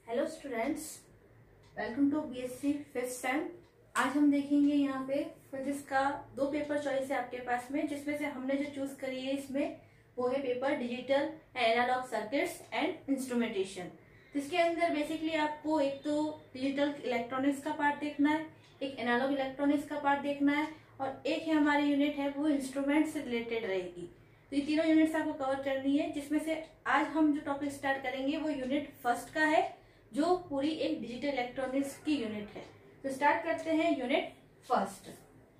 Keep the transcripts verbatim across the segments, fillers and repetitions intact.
Hello students, welcome to BSc fifth sem. आज हम देखेंगे यहाँ पे फिजिक्स का दो पेपर चॉइस है आपके पास में, जिसमें से हमने जो चूज करी है इसमें वो है paper digital analog circuits and instrumentation. जिसके अंदर बेसिकली आपको एक तो डिजिटल इलेक्ट्रॉनिक्स का पार्ट देखना है, एक एनालॉग इलेक्ट्रॉनिक्स का पार्ट देखना है और एक है हमारी यूनिट है वो इंस्ट्रूमेंट से रिलेटेड रहेगी। तो ये तीनों यूनिट्स आपको कवर करनी है, जिसमें से आज हम जो टॉपिक स्टार्ट करेंगे वो यूनिट फर्स्ट का है, जो पूरी एक डिजिटल इलेक्ट्रॉनिक्स की यूनिट है। तो स्टार्ट करते हैं यूनिट फर्स्ट।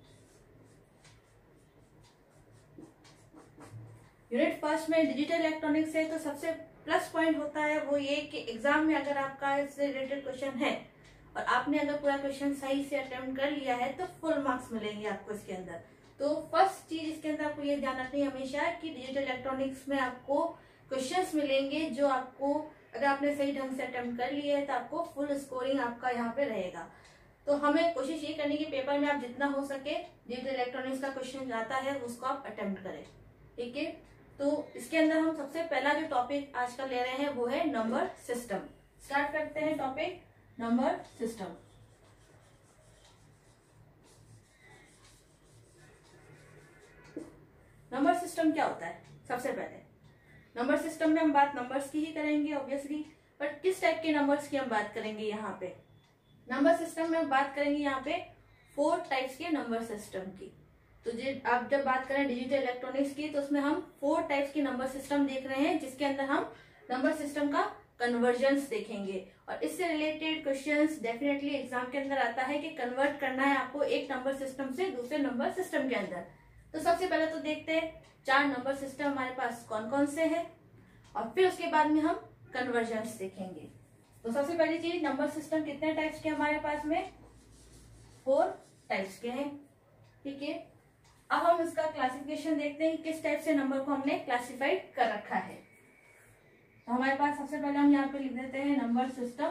यूनिट फर्स्ट में डिजिटल इलेक्ट्रॉनिक्स है, तो सबसे प्लस पॉइंट होता है वो ये कि एग्जाम में अगर आपका इससे रिलेटेड क्वेश्चन है और आपने अगर पूरा क्वेश्चन सही से अटेम्प्ट कर लिया है तो फुल मार्क्स मिलेंगे आपको इसके अंदर। तो फर्स्ट चीज इसके अंदर आपको ये ध्यान रखनी है हमेशा कि डिजिटल इलेक्ट्रॉनिक्स में आपको क्वेश्चंस मिलेंगे जो आपको अगर आपने सही ढंग से अटेम्प्ट कर लिया है तो आपको फुल स्कोरिंग आपका यहाँ पे रहेगा। तो हमें कोशिश ये करनी कि पेपर में आप जितना हो सके डिजिटल इलेक्ट्रॉनिक्स का क्वेश्चन आता है उसको आप अटेम्प्ट करें, ठीक है। तो इसके अंदर हम सबसे पहला जो टॉपिक आज का ले रहे हैं वो है नंबर सिस्टम। स्टार्ट करते हैं topic number system. Number system क्या होता है? सबसे पहले नंबर सिस्टम में हम बात नंबर्स की ही करेंगे ऑब्वियसली, बट किस टाइप के नंबर्स की हम बात करेंगे यहाँ पे? नंबर सिस्टम में हम बात करेंगे यहाँ पे फोर टाइप्स के नंबर सिस्टम की। तो आप जब बात करें डिजिटल इलेक्ट्रॉनिक्स की तो उसमें हम फोर टाइप्स की नंबर सिस्टम देख रहे हैं, जिसके अंदर हम नंबर सिस्टम का कन्वर्जेंस देखेंगे और इससे रिलेटेड क्वेश्चंस डेफिनेटली एग्जाम के अंदर आता है कि कन्वर्ट करना है आपको एक नंबर सिस्टम से दूसरे नंबर सिस्टम के अंदर। तो सबसे पहले तो देखते हैं चार नंबर सिस्टम हमारे पास कौन कौन से हैं और फिर उसके बाद में हम कन्वर्जेंस देखेंगे। तो सबसे पहली चीज, नंबर सिस्टम कितने टाइप्स के हमारे पास में? फोर टाइप्स के हैं, ठीक है। अब हम इसका क्लासिफिकेशन देखते हैं किस टाइप से नंबर को हमने क्लासिफाइड कर रखा है। तो हमारे पास सबसे पहले हम यहाँ पे लिख देते हैं नंबर सिस्टम।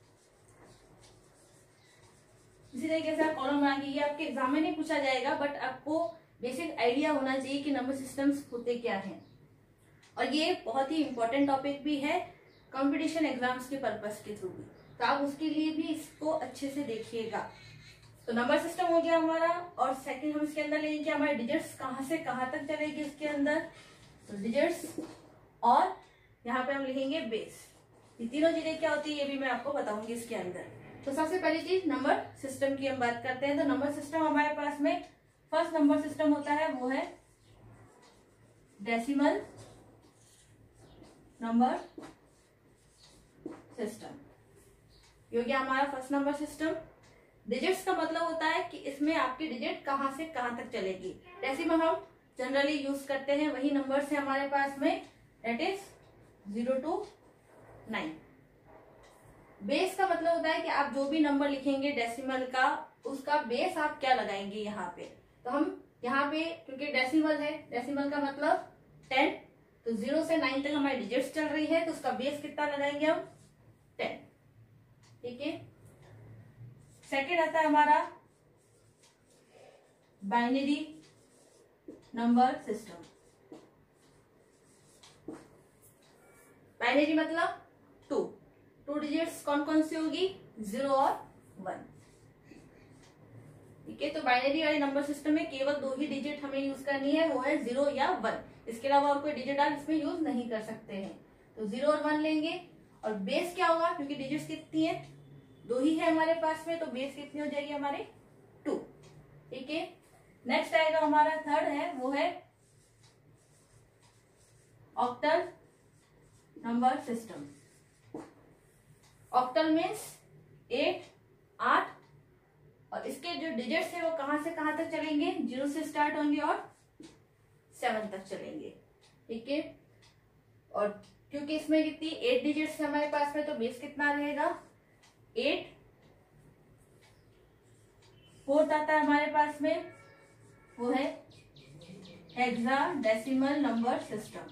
इसी तरीके से कॉलम बना के, ये आपके एग्जाम में नहीं पूछा जाएगा बट आपको बेसिक आइडिया होना चाहिए कि नंबर सिस्टम्स होते क्या हैं। और ये बहुत ही इंपॉर्टेंट टॉपिक भी है कंपटीशन एग्जाम्स के पर्पस के थ्रू भी, तो आप उसके लिए भी इसको अच्छे से देखिएगा। तो नंबर सिस्टम हो गया हमारा, और सेकंड हम इसके अंदर लेंगे हमारे डिजिट्स कहाँ से कहाँ तक चलेगी इसके अंदर। तो डिजिट्स और यहाँ पे हम लिखेंगे बेस। ये तीनों चीजें क्या होती है ये भी मैं आपको बताऊंगी इसके अंदर। तो सबसे पहली चीज नंबर सिस्टम की हम बात करते हैं। तो नंबर सिस्टम हमारे पास में फर्स्ट नंबर सिस्टम होता है वो है डेसिमल नंबर सिस्टम। ये हो गया हमारा फर्स्ट नंबर सिस्टम। डिजिट्स का मतलब होता है कि इसमें आपकी डिजिट कहां से कहां तक चलेगी। डेसिमल हम जनरली यूज करते हैं, वही नंबर है हमारे पास में, that is zero to nine. Base का मतलब होता है कि आप जो भी नंबर लिखेंगे डेसिमल का, उसका बेस आप क्या लगाएंगे यहाँ पे। तो हम यहाँ पे क्योंकि डेसिमल है, डेसिमल का मतलब टेन, तो जीरो से नाइन तक हमारी डिजिट्स चल रही है, तो उसका बेस कितना लगाएंगे हम? टेन, ठीक है। सेकेंड आता है हमारा बाइनरी नंबर सिस्टम। बाइनरी मतलब टू टू डिजिट्स कौन कौन सी होगी? जीरो और वन, ठीक है। तो बाइनरी वाले नंबर सिस्टम में केवल दो ही डिजिट हमें यूज करनी है, वो है जीरो या वन। इसके अलावा और कोई डिजिट आप इसमें यूज नहीं कर सकते हैं। तो जीरो और वन लेंगे। और बेस क्या होगा? क्योंकि डिजिट्स कितनी है? दो ही है हमारे पास में, तो बेस कितनी हो जाएगी हमारे? टू, ठीक है। नेक्स्ट आएगा हमारा थर्ड है वो है octal number system. Octal means eight, आठ, और इसके जो डिजिट्स है वो कहां से कहां तक चलेंगे? जीरो से स्टार्ट होंगे और सेवन तक चलेंगे, ठीक है। और क्योंकि इसमें कितनी एट डिजिट्स है हमारे पास में, तो बेस कितना रहेगा? एट। फोर्थ आता है हमारे पास में वो है hexadecimal number system.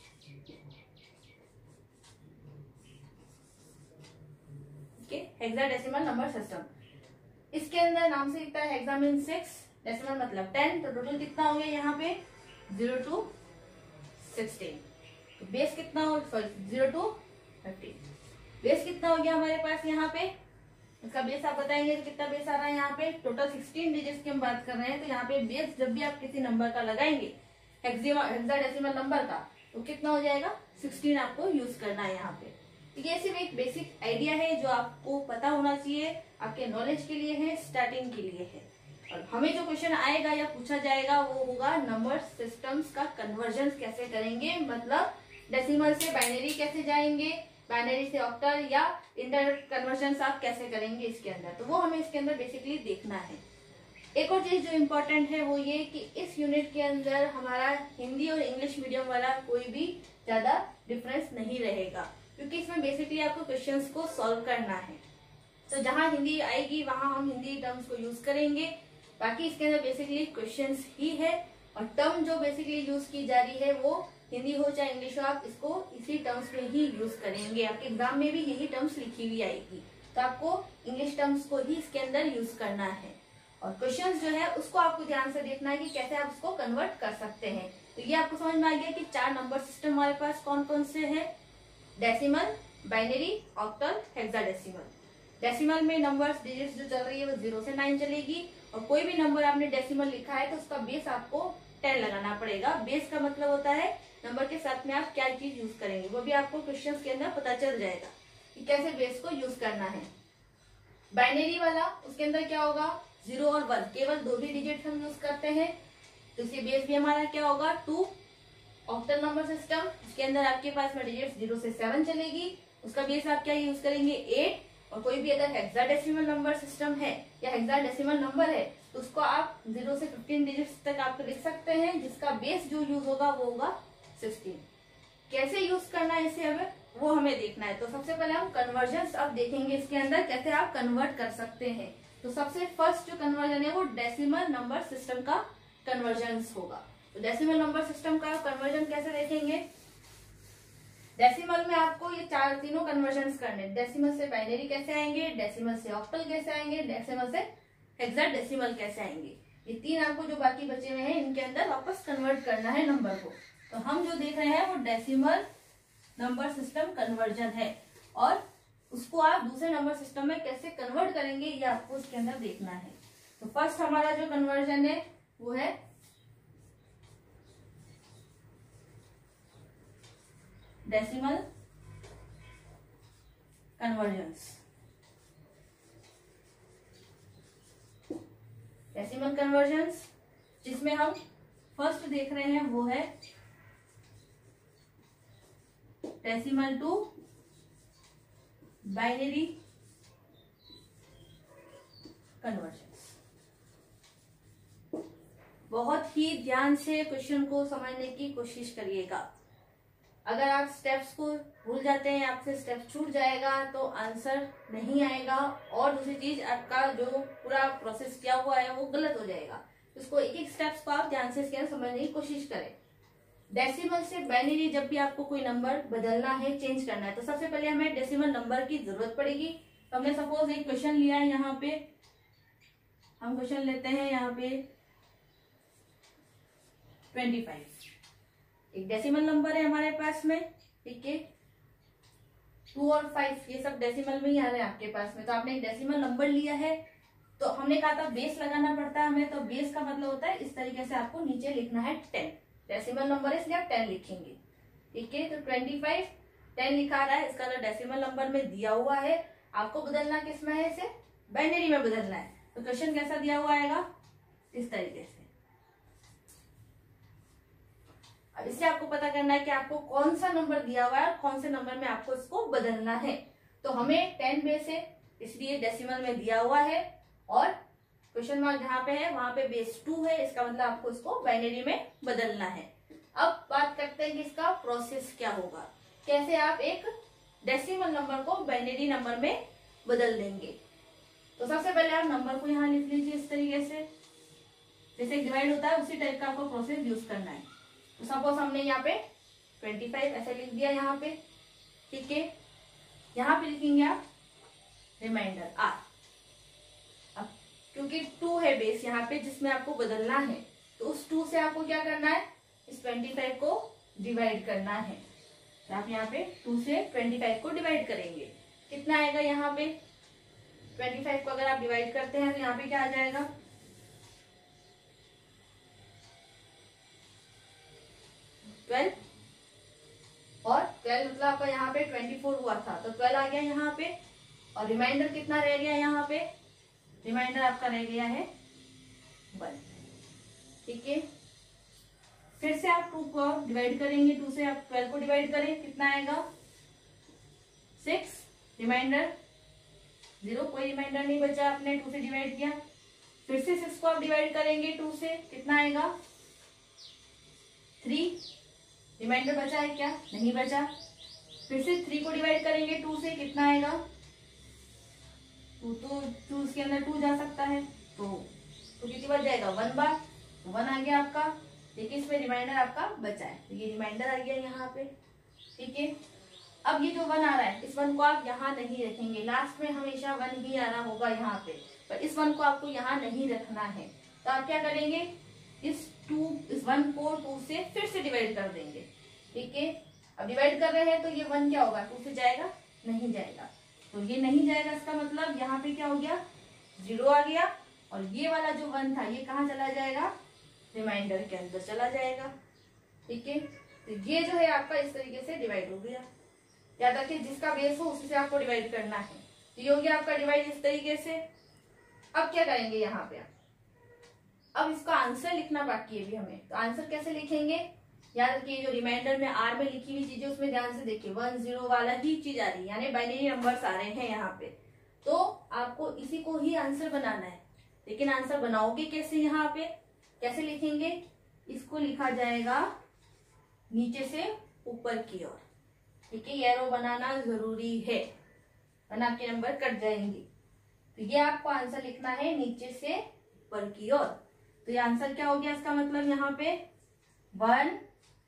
Hexadecimal number system, इसके अंदर नाम से लिखता है हेक्सा मीन सिक्स, डेसिमल मतलब टेन, तो टोटल कितना हो गया यहाँ पे? Zero to sixteen. तो बेस कितना हो? Sorry zero to thirteen, base कितना हो गया हमारे पास यहाँ पे, इसका बेस आप बताएंगे तो कितना बेस आ रहा है यहाँ पे। टोटल सिक्सटीन डिजिट्स की हम बात कर रहे हैं, तो यहाँ पे बेस जब भी आप किसी नंबर का लगाएंगे हेक्साडेसिमल नंबर का, तो कितना हो जाएगा, सिक्सटीन आपको यूज करना है यहाँ पे। तो ये सिर्फ एक बेसिक आइडिया है जो आपको पता होना चाहिए, आपके नॉलेज के लिए है, स्टार्टिंग के लिए है। और हमें जो क्वेश्चन आएगा या पूछा जाएगा वो होगा नंबर सिस्टम्स का कन्वर्जन कैसे करेंगे, मतलब डेसिमल से बाइनरी कैसे जाएंगे, बाइनरी से ऑक्टल या इंटर कन्वर्जन आप कैसे करेंगे इसके अंदर, तो वो हमें इसके अंदर बेसिकली देखना है। एक और चीज जो इम्पोर्टेंट है वो ये कि इस यूनिट के अंदर हमारा हिंदी और इंग्लिश मीडियम वाला कोई भी ज्यादा डिफरेंस नहीं रहेगा, क्योंकि इसमें बेसिकली आपको क्वेश्चंस को सॉल्व करना है। तो जहां हिंदी आएगी वहां हम हिंदी टर्म्स को यूज करेंगे, बाकी इसके अंदर बेसिकली क्वेश्चंस ही है। और टर्म जो बेसिकली यूज की जा रही है वो हिंदी हो चाहे इंग्लिश हो, आप इसको इसी टर्म्स में ही यूज करेंगे। आपके एग्जाम में भी यही टर्म्स लिखी हुई आएगी, तो आपको इंग्लिश टर्म्स को ही इसके अंदर यूज करना है। और क्वेश्चंस जो है उसको आपको ध्यान से देखना है कि कैसे आप उसको कन्वर्ट कर सकते हैं। तो ये आपको समझ में आ गया कि चार नंबर सिस्टम हमारे पास कौन कौन से हैं, decimal, binary, octal, hexadecimal. Decimal में नंबर्स डिजिट्स जो चल रही है वो जीरो से नाइन चलेगी, और कोई भी नंबर आपने डेसिमल लिखा है तो उसका बेस आपको टेन लगाना पड़ेगा। बेस का मतलब होता है नंबर के साथ में आप क्या चीज यूज करेंगे, वो भी आपको क्वेश्चंस के अंदर पता चल जाएगा कि कैसे बेस को यूज करना है। बाइनरी वाला उसके अंदर क्या होगा, जीरो और वन, केवल दो भी डिजिट हम यूज करते हैं, तो इसके बेस भी हमारा क्या होगा, टू। ऑक्टल नंबर सिस्टम, इसके अंदर आपके पास में डिजिट जीरो से सेवन चलेगी, उसका बेस आप क्या यूज करेंगे, एट। और कोई भी अगर हेक्साडेसिमल नंबर सिस्टम है या हेक्साडेसिमल नंबर है तो उसको आप जीरो से फिफ्टीन डिजिट्स तक आप लिख सकते हैं, जिसका बेस जो यूज होगा वो होगा सिक्सटीन। कैसे यूज करना है इसे हमें वो हमें देखना है। तो सबसे पहले हम कन्वर्जन अब देखेंगे इसके अंदर कैसे आप कन्वर्ट कर सकते हैं। तो सबसे फर्स्ट जो कन्वर्जन है वो डेसिमल नंबर सिस्टम का कन्वर्जन होगा। तो डेसिमल नंबर सिस्टम का कन्वर्जन कैसे देखेंगे, डेसिमल में आपको ये चार तीनों कन्वर्जन करने, डेसिमल से बाइनरी कैसे आएंगे, डेसिमल से ऑक्टल कैसे आएंगे, डेसिमल से हेक्साडेसिमल कैसे आएंगे, ये तीन आपको जो बाकी बचे हुए हैं इनके अंदर वापस कन्वर्ट करना है नंबर को। तो हम जो देख रहे हैं वो डेसिमल नंबर सिस्टम कन्वर्जन है, और उसको आप दूसरे नंबर सिस्टम में कैसे कन्वर्ट करेंगे ये आपको उसके अंदर देखना है। तो फर्स्ट हमारा जो कन्वर्जन है वो है डेसिमल कन्वर्जन्स। डेसिमल कन्वर्जन्स जिसमें हम फर्स्ट देख रहे हैं वो है डेसिमल टू बाइनरी कन्वर्जन्स। बहुत ही ध्यान से क्वेश्चन को समझने की कोशिश करिएगा। अगर आप स्टेप्स को भूल जाते हैं, आपसे स्टेप्स छूट जाएगा तो आंसर नहीं आएगा, और दूसरी चीज आपका जो पूरा प्रोसेस किया हुआ है वो गलत हो जाएगा। इसको एक एक स्टेप्स को आप ध्यान से इसके अंदर समझने की कोशिश करें। डेसिमल से बाइनरी जब भी आपको कोई नंबर बदलना है, चेंज करना है, तो सबसे पहले हमें डेसिमल नंबर की जरूरत पड़ेगी। तो हमने सपोज एक क्वेश्चन लिया है, यहाँ पे हम क्वेश्चन लेते हैं यहाँ पे ट्वेंटी फाइव, एक डेसिमल नंबर है हमारे पास में, ठीक है। टू और फाइव ये सब डेसिमल में ही आ रहे हैं आपके पास में। तो आपने एक डेसिमल नंबर लिया है, तो हमने कहा था बेस लगाना पड़ता है हमें, तो बेस का मतलब होता है इस तरीके से आपको नीचे लिखना है टेन। डेसिमल नंबर है इसलिए आप टेन लिखेंगे, ठीक है। तो ट्वेंटी फाइव टेन लिखा रहा है, इसका तो डेसिमल नंबर में दिया हुआ है, आपको बदलना किस में है, इसे बाइनरी में बदलना है। तो क्वेश्चन कैसा दिया हुआ आएगा, इस तरीके से। अब इससे आपको पता करना है कि आपको कौन सा नंबर दिया हुआ है और कौन से नंबर में आपको इसको बदलना है। तो हमें टेन बेस है इसलिए डेसिमल में दिया हुआ है, और क्वेश्चन मार्क जहां पे है वहां पे बेस टू है, इसका मतलब आपको इसको बाइनरी में बदलना है। अब बात करते हैं कि इसका प्रोसेस क्या होगा, कैसे आप एक डेसिमल नंबर को बाइनरी नंबर में बदल देंगे। तो सबसे पहले आप नंबर को यहाँ लिख लीजिए इस तरीके से, जैसे डिवाइड होता है उसी टाइप का आपको प्रोसेस यूज करना है। तो सपोज हमने यहाँ पे ट्वेंटी फाइव ऐसे लिख दिया यहाँ पे, ठीक है। यहाँ पे लिखेंगे आप रिमाइंडर आर। अब क्योंकि टू है बेस यहाँ पे जिसमें आपको बदलना है, तो उस टू से आपको क्या करना है, इस ट्वेंटी फाइव को डिवाइड करना है। तो आप यहाँ पे टू से ट्वेंटी फाइव को डिवाइड करेंगे। कितना आएगा यहाँ पे, ट्वेंटी फाइव को अगर आप डिवाइड करते हैं तो यहाँ पे क्या आ जाएगा, ट्वेल्व, और ट्वेल्व मतलब आपका यहाँ पे ट्वेंटी फोर हुआ था तो ट्वेल्व आ गया यहाँ पे, और रिमाइंडर कितना रह गया यहाँ पे, रिमाइंडर आपका रह गया है वन। ठीक है, फिर से आप टू को डिवाइड करेंगे, टू से आप ट्वेल्व को डिवाइड करें, कितना आएगा सिक्स, रिमाइंडर जीरो, कोई रिमाइंडर नहीं बचा, आपने टू से डिवाइड किया। फिर से सिक्स को आप डिवाइड करेंगे टू से, कितना आएगा थ्री, रिमाइंडर बचा है क्या, नहीं बचा। फिर से थ्री को डिवाइड करेंगे टू से, कितना आएगा टू, तो टू के अंदर टू जा सकता है तो तो कितनी बार जाएगा, वन बार, तो वन आ गया आपका। देखिए इसमें रिमाइंडर आपका बचा है, तो ये रिमाइंडर आ गया यहाँ पे। ठीक है, अब ये जो वन आ रहा है इस वन को आप यहाँ नहीं रखेंगे, लास्ट में हमेशा वन ही आना होगा यहाँ पे, पर इस वन को आपको यहाँ नहीं रखना है। तो आप क्या करेंगे, इस टू इस वन को टू से फिर से डिवाइड कर देंगे। ठीक है, अब डिवाइड कर रहे हैं तो ये वन क्या होगा, टू से जाएगा, नहीं जाएगा, तो ये नहीं जाएगा, इसका मतलब यहाँ पे क्या हो गया, जीरो आ गया, और ये वाला जो वन था ये कहाँ चला जाएगा, रिमाइंडर के अंदर चला जाएगा। ठीक है, तो ये जो है आपका इस तरीके से डिवाइड हो गया। याद रखिए जिसका बेस हो उसी से आपको डिवाइड करना है। तो ये हो गया आपका डिवाइड इस तरीके से। अब क्या करेंगे यहाँ पे, अब इसका आंसर लिखना बाकी है भी हमें, तो आंसर कैसे लिखेंगे, याद रखिए जो रिमाइंडर में आर में लिखी हुई चीजें उसमें ध्यान से देखिए, वन जीरो वाला ही चीज आ रही है, यानी बाइनरी नंबर्स आ रहे हैं यहाँ पे, तो आपको इसी को ही आंसर बनाना है। लेकिन आंसर बनाओगे कैसे, यहाँ पे कैसे लिखेंगे, इसको लिखा जाएगा नीचे से ऊपर की ओर। ठीक है, ये एरो बनाना जरूरी है वरना आपके नंबर कट जाएंगे। तो ये आपको आंसर लिखना है नीचे से ऊपर की ओर। तो ये आंसर क्या हो गया, इसका मतलब यहाँ पे one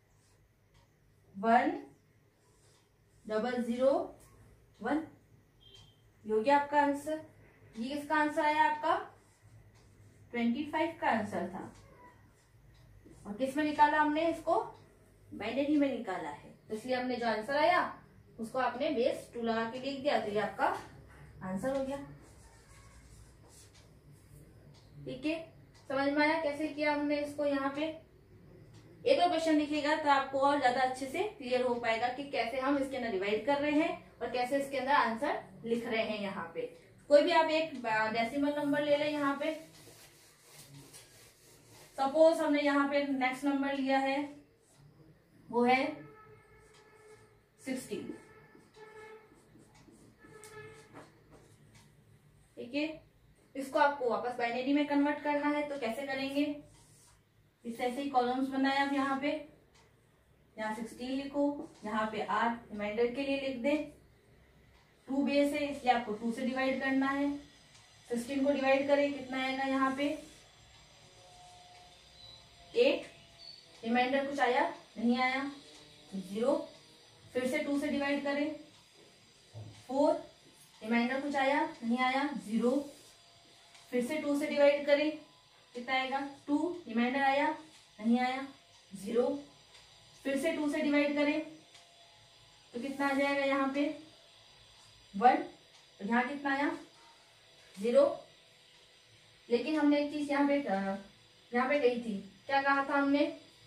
one double zero one, ये हो गया आपका आंसर। ये किसका आंसर आया, आपका ट्वेंटी फाइव का आंसर था, और किस में निकाला हमने इसको, बाइनरी में निकाला है, तो इसलिए हमने जो आंसर आया उसको आपने बेस टू लगा के लिख दिया, तो ये आपका आंसर हो गया। ठीक है, समझ में आया कैसे किया हमने इसको। यहाँ पे एक और क्वेश्चन लिखिएगा तो आपको और ज्यादा अच्छे से क्लियर हो पाएगा कि कैसे हम इसके अंदर डिवाइड कर रहे हैं और कैसे इसके अंदर आंसर लिख रहे हैं। यहाँ पे कोई भी आप एक डेसिमल नंबर ले लें, यहाँ पे सपोज हमने यहाँ पे नेक्स्ट नंबर लिया है वो है सिक्सटीन। ठीक है, इसको आपको वापस बाइनरी में कन्वर्ट करना है, तो कैसे करेंगे, इस ऐसे ही कॉलम्स बनाए आप, यहाँ पे यहाँ सिक्सटीन लिखो, यहाँ पे आर रिमाइंडर के लिए लिख दे, टू बेस है इसलिए आपको टू से डिवाइड करना है, सिक्सटीन को डिवाइड करें, कितना आएगा यहाँ पे एट, रिमाइंडर कुछ आया नहीं आया, जीरो, फिर से टू से डिवाइड करें, फोर, रिमाइंडर कुछ आया नहीं आया, जीरो, फिर से टू से डिवाइड करें, कितना आएगा टू, रिमाइंडर आया नहीं आया, जीरो, फिर से टू से डिवाइड करें तो कितना आ जाएगा यहाँ पे वन, तो यहाँ कितना आया जीरो। लेकिन हमने एक चीज यहाँ पे यहाँ पे कही थी, क्या कहा था हमने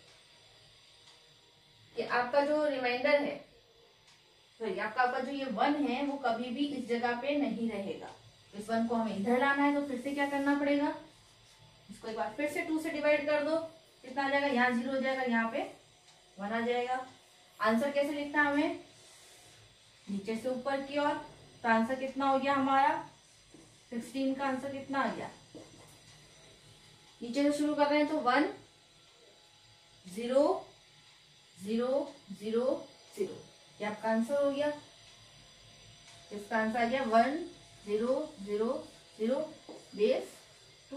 कि आपका जो रिमाइंडर है, सॉरी आपका आपका जो ये वन है वो कभी भी इस जगह पे नहीं रहेगा। इस वन को हमें इधर लाना है, तो फिर से क्या करना पड़ेगा, इसको एक बार फिर से टू से डिवाइड कर दो, कितना आ जाएगा, यहाँ जीरो हो जाएगा, यहाँ पे वन आ जाएगा। आंसर कैसे लिखना है हमें, नीचे से ऊपर की ओर, तो आंसर कितना हो गया हमारा सिक्सटीन का आंसर कितना आ गया, नीचे से शुरू कर रहे हैं तो one zero zero zero zero, ये आपका आंसर हो गया। इसका आंसर आ गया one zero zero zero base two.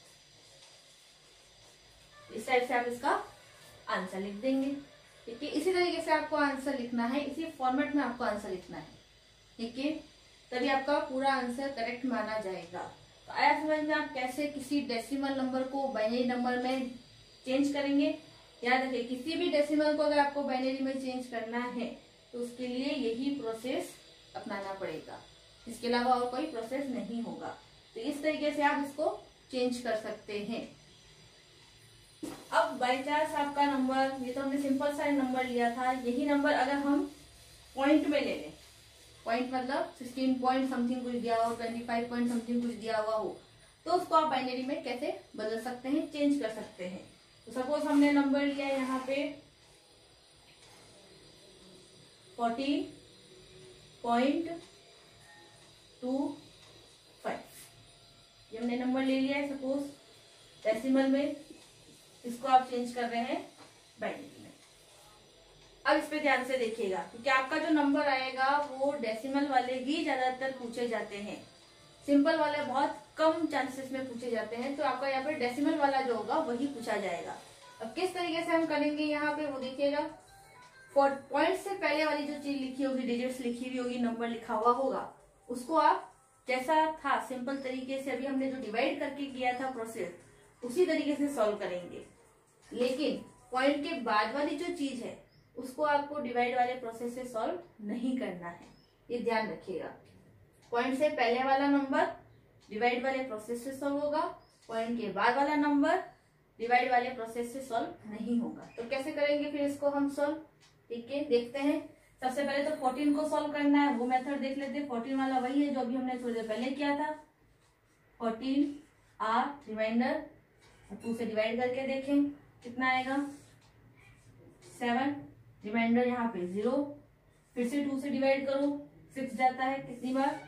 इस टाइप से आप इसका आंसर लिख देंगे। ठीक है, इसी तरीके से आपको आंसर लिखना है, इसी फॉर्मेट में आपको आंसर लिखना है। ठीक है, तभी आपका पूरा आंसर करेक्ट माना जाएगा। तो आया समझ में आप कैसे किसी डेसिमल नंबर को बाइनरी नंबर में चेंज करेंगे। याद रखिए किसी भी डेसिमल को अगर आपको बाइनरी में चेंज करना है तो उसके लिए यही प्रोसेस अपनाना पड़ेगा, इसके अलावा और कोई प्रोसेस नहीं होगा। तो इस तरीके से आप इसको चेंज कर सकते हैं। अब बाई चांस आपका नंबर, ये तो हमने सिंपल सा नंबर लिया था, यही नंबर अगर हम पॉइंट में ले लें, पॉइंट मतलब सिक्सटीन पॉइंट समथिंग कुछ दिया हो, ट्वेंटी फाइव पॉइंट समथिंग कुछ दिया हुआ हो, तो उसको आप बाइनरी में कैसे बदल सकते हैं, चेंज कर सकते हैं। तो सपोज हमने नंबर लिया यहाँ पे फोर्टीन पॉइंट टू फाइव, ये हमने नंबर ले लिया है सपोज डेसिमल में, इसको आप चेंज कर रहे हैं बाइनरी में। अब इस पे ध्यान से देखिएगा, क्योंकि आपका जो नंबर आएगा वो डेसिमल वाले ही ज्यादातर पूछे जाते हैं, सिंपल वाले बहुत कम चांसेस में पूछे जाते हैं। तो आपका यहाँ पे डेसिमल वाला जो होगा वही पूछा जाएगा। अब किस तरीके से हम करेंगे यहाँ पे वो देखिएगा, पॉइंट से पहले वाली जो चीज लिखी होगी, डिजिट्स लिखी हुई होगी, नंबर लिखा हुआ होगा, उसको आप जैसा था सिंपल तरीके से अभी हमने जो डिवाइड करके किया था प्रोसेस, उसी तरीके से सॉल्व करेंगे। लेकिन पॉइंट के बाद वाली जो चीज है उसको आपको डिवाइड वाले प्रोसेस से सॉल्व नहीं करना है, ये ध्यान रखिएगा। पॉइंट से पहले वाला नंबर डिवाइड वाले प्रोसेस से सॉल्व होगा, पॉइंट के बाद वाला नंबर डिवाइड वाले प्रोसेस से सॉल्व नहीं होगा। तो कैसे करेंगे फिर इसको हम सॉल्व, ठीक है, देखते हैं। सबसे पहले तो फोर्टीन को सॉल्व करना है, वो मेथड देख लेते हैं। फोर्टीन वाला वही है जो अभी हमने थोड़ी देर पहले किया था, फोर्टीन आर रिमाइंडर टू से डिवाइड करके देखें कितना आएगा, सेवन, रिमाइंडर यहाँ पे जीरो, फिर से टू से डिवाइड करो, सिक्स जाता है कितनी बार,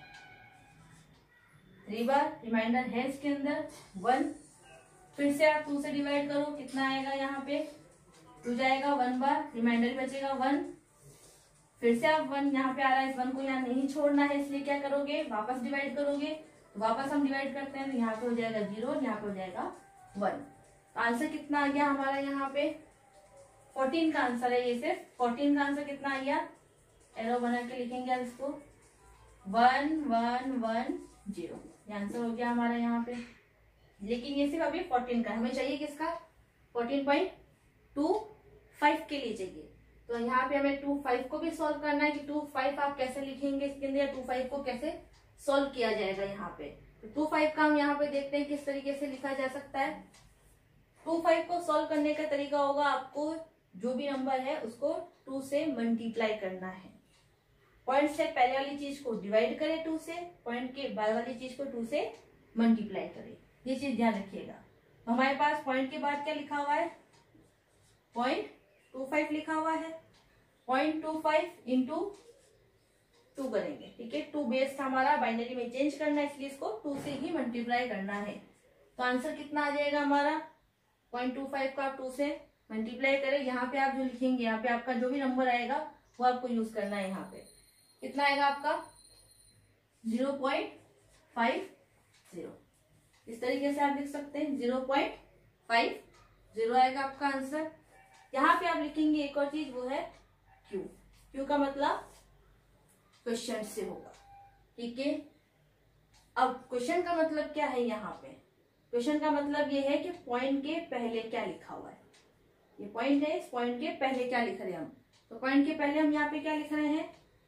थ्री बार, रिमाइंडर है इसके अंदर वन, फिर से आप टू से डिवाइड करो कितना आएगा, यहाँ पे टू जाएगा वन बार, रिमाइंडर बचेगा वन, फिर से आप वन यहाँ पे आ रहा है, इस वन को यहाँ नहीं छोड़ना है, इसलिए क्या करोगे, वापस डिवाइड करोगे। तो वापस हम डिवाइड करते हैं तो यहाँ पे हो जाएगा जीरो, यहाँ पे हो जाएगा वन। तो आंसर कितना आ गया हमारा यहाँ पे, फोर्टीन का आंसर है ये, सिर्फ फोर्टीन का आंसर कितना आ गया, एरो बना के लिखेंगे आप इसको, वन वन वन जीरो, ये आंसर हो गया हमारा यहाँ पे। लेकिन ये सिर्फ अभी फोर्टीन का, हमें चाहिए किसका, फोर्टीन पॉइंट टू फाइव के लिए चाहिए। तो यहाँ पे हमें टू फाइव को भी सॉल्व करना है कि टू फाइव आप कैसे लिखेंगे इसके अंदर, टू फाइव को कैसे सॉल्व किया जाएगा यहाँ पे। तो टू फाइव का हम यहाँ पे देखते हैं किस तरीके से लिखा जा सकता है। टू फाइव को सॉल्व करने का तरीका होगा, आपको जो भी नंबर है उसको टू से मल्टीप्लाई करना है। पॉइंट से पहले वाली चीज को डिवाइड करें टू से, पॉइंट के बाद वाली चीज को टू से मल्टीप्लाई करें, ये चीज ध्यान रखिएगा। तो हमारे पास पॉइंट के बाद क्या लिखा हुआ है, पॉइंट टू फाइव लिखा हुआ है, point two five into two करेंगे, ठीक है। टू बेस हमारा बाइनरी में चेंज करना है, इसलिए इसको टू से ही मल्टीप्लाई करना है। तो आंसर कितना आ जाएगा हमारा, पॉइंट टू फाइव का आप टू से मल्टीप्लाई करें, यहाँ पे आप जो लिखेंगे, यहाँ पे आपका जो भी नंबर आएगा वो आपको यूज करना है। यहाँ पे कितना आएगा आपका, जीरो पॉइंट फाइव जीरो, इस तरीके से आप लिख सकते हैं, जीरो पॉइंट फाइव जीरो आएगा आपका आंसर। यहाँ पे आप लिखेंगे एक और चीज, वो है क्यू, क्यू का मतलब क्वेश्चन से होगा, ठीक है। अब क्वेश्चन का मतलब क्या है, यहाँ पे क्वेश्चन का मतलब ये है कि पॉइंट के पहले क्या लिखा हुआ है, ये पॉइंट है, इस पॉइंट के पहले क्या लिख रहे हैं हम। तो पॉइंट के पहले हम यहाँ पे क्या लिख रहे हैं,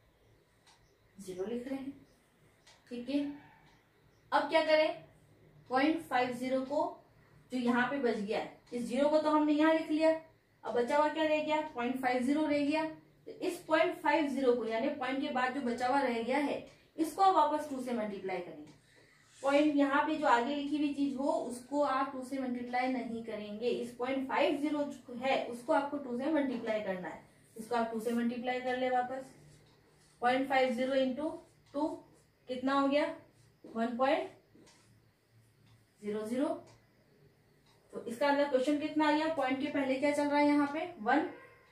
जीरो लिख रहे हैं, ठीक है। अब क्या करें, पॉइंट फाइव जीरो को जो यहाँ पे बच गया है, इस जीरो को तो हमने यहाँ लिख लिया, अब बचा हुआ क्या रह गया, पॉइंट फाइव जीरो रह गया। तो इस पॉइंट फाइव जीरो को, यानी पॉइंट के बाद जो बचा हुआ रह गया है, इसको आप वापस टू से मल्टीप्लाई करेंगे। पॉइंट यहाँ पे जो आगे लिखी हुई चीज हो उसको आप टू से मल्टीप्लाई नहीं करेंगे, इस पॉइंट फाइव जीरो है उसको आपको टू से मल्टीप्लाई करना है, इसको आप टू से मल्टीप्लाई कर ले वापस। Point five zero into two कितना हो गया, वन पॉइंट जीरो जीरो। तो इसका अंदर क्वेश्चन कितना आ गया, पॉइंट के पहले क्या चल रहा है यहाँ पे, वन,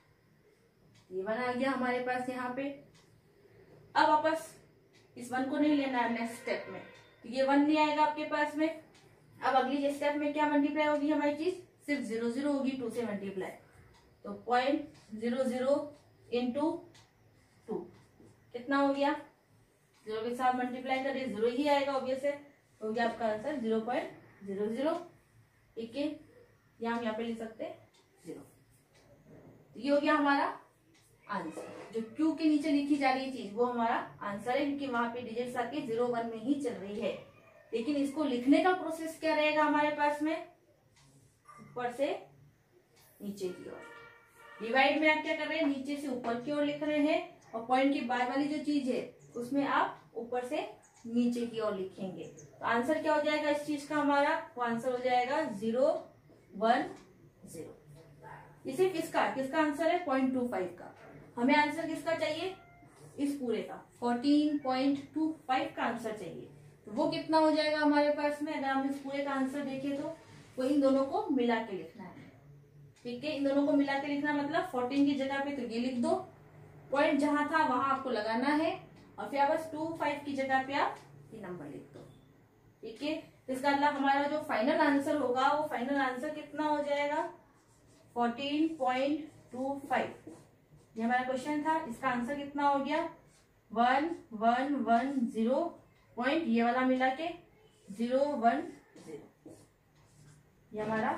ये वन आ गया हमारे पास यहाँ पे। अब वापस इस वन को नहीं लेना है नेक्स्ट स्टेप में, तो ये वन नहीं आएगा आपके पास में। अब अगली स्टेप में क्या मल्टीप्लाई होगी हमारी चीज, सिर्फ जीरो जीरो होगी टू से मल्टीप्लाई। तो point zero zero into two कितना हो गया, जीरो के साथ मल्टीप्लाई करिए, जीरो ही आएगा ऑब्वियस है, हो गया आपका answer zero point zero zero, ठीक है। या हम यहाँ पे लिख सकते हैं जीरो। ये हो गया हमारा आंसर। जो क्यू के नीचे लिखी जा रही चीज वो हमारा आंसर है, क्योंकि वहां पे डिजिट्स आपके जीरो वन में ही चल रही है। लेकिन इसको लिखने का प्रोसेस क्या रहेगा हमारे पास में, ऊपर से नीचे की ओर। डिवाइड में आप क्या कर रहे हैं, नीचे से ऊपर की ओर लिख रहे हैं, और पॉइंट के बाद वाली जो चीज है उसमें आप ऊपर से नीचे की ओर लिखेंगे। तो आंसर क्या हो जाएगा इस चीज का हमारा, वो आंसर हो जाएगा जीरो वन जीरो। ये सिर्फ किसका किसका आंसर है, पॉइंट टू फाइव का। हमें आंसर किसका चाहिए, इस पूरे का फोर्टीन पॉइंट टू फाइव का आंसर चाहिए। तो वो कितना हो जाएगा हमारे पास में, अगर हम इस पूरे का आंसर देखें तो वो इन दोनों को मिला के लिखना है। ठीक है, इन दोनों को मिला के लिखना मतलब फोर्टीन की जगह पे तो ये लिख दो, पॉइंट जहां था वहां आपको लगाना है, और फिर बस टू फाइव की जगह पे आप ये नंबर लिख दो। ठीक है, तो इसका मतलब हमारा जो फाइनल आंसर होगा वो फाइनल आंसर कितना हो जाएगा, फोर्टीन पॉइंट टू फाइव। ये हमारा क्वेश्चन था, इसका आंसर कितना हो गया, one one one zero point ये वाला मिला के जीरो वन जीरो। ये हमारा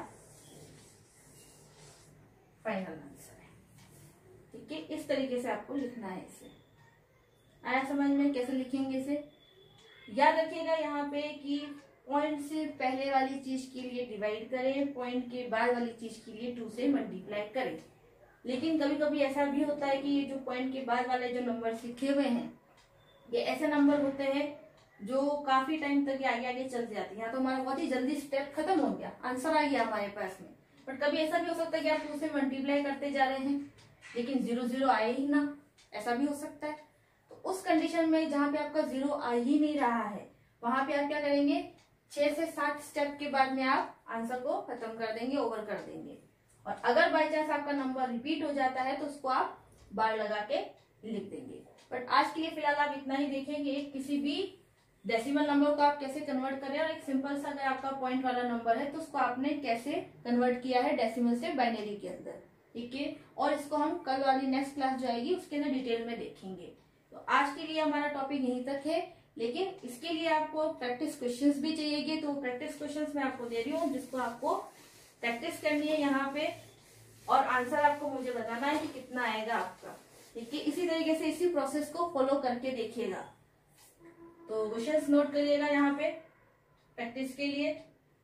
फाइनल आंसर है। ठीक है, इस तरीके से आपको लिखना है इसे। आया समझ में कैसे लिखेंगे इसे। याद रखिएगा यहाँ पे कि पॉइंट से पहले वाली चीज के लिए डिवाइड करें, पॉइंट के बाद वाली चीज के लिए टू से मल्टीप्लाई करें। लेकिन कभी कभी ऐसा भी होता है कि ये जो पॉइंट के बाद वाले जो नंबर लिखे हुए हैं ये ऐसे नंबर होते हैं जो काफी टाइम तक आगे आगे चलते जाते हैं। यहाँ तो हमारा बहुत ही जल्दी स्टेप खत्म हो गया, आंसर आ गया हमारे पास में। बट कभी ऐसा भी हो सकता है कि आप टू से मल्टीप्लाई करते जा रहे हैं लेकिन जीरो जीरो आए ही ना, ऐसा भी हो सकता है। तो उस कंडीशन में जहाँ पे आपका जीरो आ ही नहीं रहा है वहां पे आप क्या करेंगे, छह से सात स्टेप के बाद में आप आंसर को खत्म कर देंगे, ओवर कर देंगे। और अगर बाई चांस आपका नंबर रिपीट हो जाता है तो उसको आप बार लगा के लिख देंगे। बट आज के लिए फिलहाल आप इतना ही देखेंगे, किसी भी डेसिमल नंबर को आप कैसे कन्वर्ट करें, और एक सिंपल सा अगर आपका पॉइंट वाला नंबर है तो उसको आपने कैसे कन्वर्ट किया है डेसिमल से बाइनरी के अंदर। ठीक है, और इसको हम कल वाली नेक्स्ट क्लास जो आएगी उसके अंदर डिटेल में देखेंगे। तो आज के लिए हमारा टॉपिक यहीं तक है, लेकिन इसके लिए आपको प्रैक्टिस क्वेश्चंस भी चाहिए। तो प्रैक्टिस क्वेश्चंस मैं आपको दे रही हूँ जिसको आपको प्रैक्टिस करनी है यहाँ पे, और आंसर आपको मुझे बताना है कि कितना आएगा आपका। ठीक है, इसी तरीके से इसी प्रोसेस को फॉलो करके देखिएगा। तो क्वेश्चंस नोट करिएगा यहाँ पे प्रैक्टिस के लिए।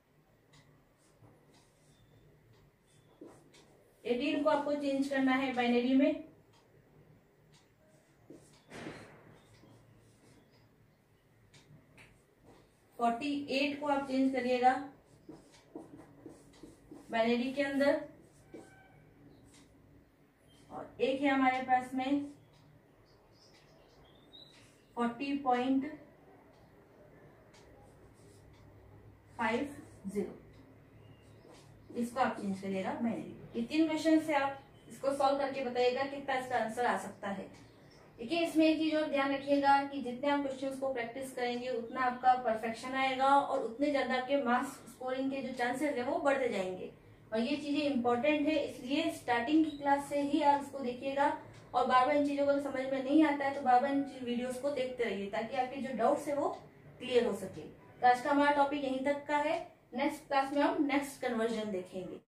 एटीन को आपको चेंज करना है बाइनरी में, फोर्टी एट को आप चेंज करिएगा बाइनरी के अंदर, और एक है हमारे पास में फोर्टी पॉइंट फाइव जीरो, इसको आप चेंज करिएगा बाइनरी। ये तीन क्वेश्चन से आप इसको सॉल्व करके बताइएगा कितना इसका आंसर आ सकता है। देखिए, इसमें एक चीज और ध्यान रखिएगा कि जितने आप क्वेश्चंस को प्रैक्टिस करेंगे उतना आपका परफेक्शन आएगा और उतने ज्यादा आपके मार्क्स स्कोरिंग के जो चांसेस है वो बढ़ते जाएंगे। और ये चीजें इंपॉर्टेंट है, इसलिए स्टार्टिंग की क्लास से ही आप इसको देखिएगा, और बार बार इन चीजों को समझ में नहीं आता है तो बार बार इन वीडियोस को देखते रहिए ताकि आपके जो डाउट्स है वो क्लियर हो सके। तो आज का हमारा टॉपिक यहीं तक का है। नेक्स्ट क्लास में हम नेक्स्ट कन्वर्जन देखेंगे।